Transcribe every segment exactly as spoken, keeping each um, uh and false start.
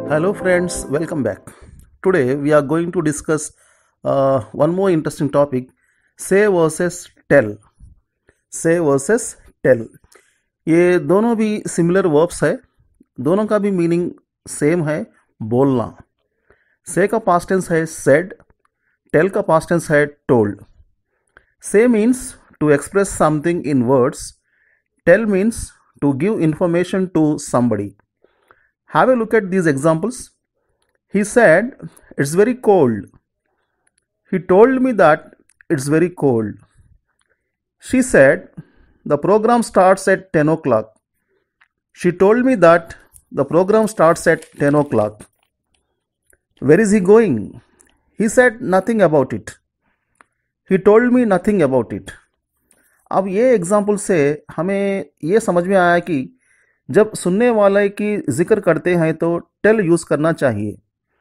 Hello friends, welcome back. Today we are going to discuss uh, one more interesting topic, say versus tell. Say versus tell. ये दोनों भी similar verbs है, दोनों का भी meaning same है, बोलना. से का पास्ट टेंस है said, tell का पास्ट टेंस है told. Say means to express something in words, tell means to give information to somebody. Have a look at these examples. He said, "It's very cold." He told me that it's very cold. She said, "The program starts at ten o'clock." She told me that the program starts at ten o'clock. Where is he going? He said nothing about it. He told me nothing about it. अब ये example से हमें ये समझ में आया कि जब सुनने वाले की जिक्र करते हैं तो टेल यूज़ करना चाहिए.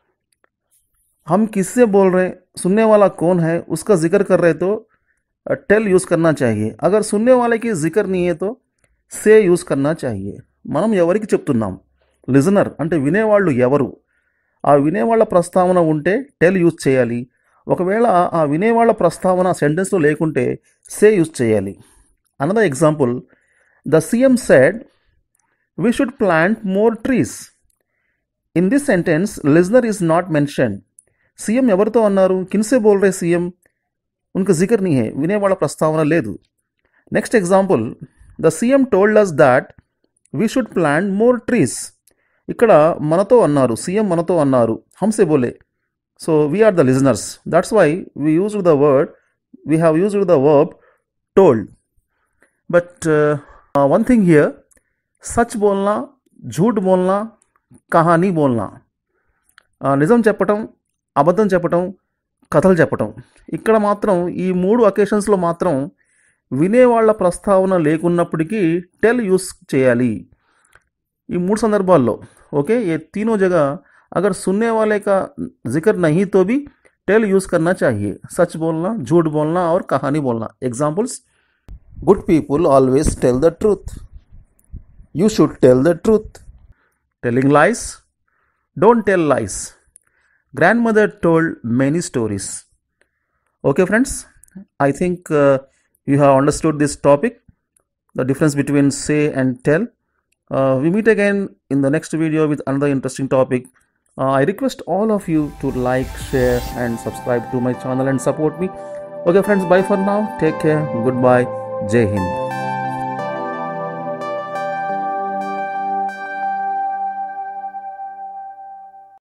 हम किससे बोल रहे हैं, सुनने वाला कौन है, उसका जिक्र कर रहे तो टेल यूज़ करना चाहिए. अगर सुनने वाले की जिक्र नहीं है तो సే యూజ్ करना चाहिए. మనం ఎవరికి చెప్తున్నాం, లిజనర్ అంటే వినేవాళ్ళు ఎవరు, ఆ వినేవాళ్ళ ప్రస్తావన ఉంటే టెల్ యూజ్ చేయాలి. ఒకవేళ ఆ వినేవాళ్ళ ప్రస్తావన సెంటెన్స్లో లేకుంటే సే యూజ్ చేయాలి. Another example, the CM said we should plant more trees. In this sentence, listener is not mentioned. CM ఎవరితో అన్నారు, కిన్సే బోల్ రే సీఎం, ఉనక జిక్ర్ नहीं है, వినేవాళ్ళ ప్రస్తావన లేదు. Next example, the CM told us that we should plant more trees. ఇక్కడ మనతో అన్నారు, సీఎం మనతో అన్నారు, హమ్సే బోలే. So we are the listeners. That's why we used the word, we have used the verb told. But uh, uh, one thing here, సచ్ బోల్నా, झूठ बोलना, కహానీ బోల్నా, నిజం చెప్పటం, అబద్ధం చెప్పటం, కథలు చెప్పటం. ఇక్కడ మాత్రం ఈ మూడు అకేషన్స్లో మాత్రం వినేవాళ్ల ప్రస్తావన లేకున్నప్పటికీ టెల్ యూస్ చేయాలి. ఈ మూడు సందర్భాల్లో ఓకే. ये तीनों जगह अगर सुनने वाले का जिक्र नहीं तो भी टेल यूज़ करना चाहिए. सच बोलना, झूठ बोलना और कहानी बोलना. Examples, good people always tell the truth. You should tell the truth. Telling lies, don't tell lies. Grandmother told many stories. Okay friends, I think uh, you have understood this topic, the difference between say and tell. Uh, we meet again in the next video with another interesting topic. Uh, I request all of you to like, share and subscribe to my channel and support me. Okay friends, bye for now. Take care. Goodbye. Jai Hind.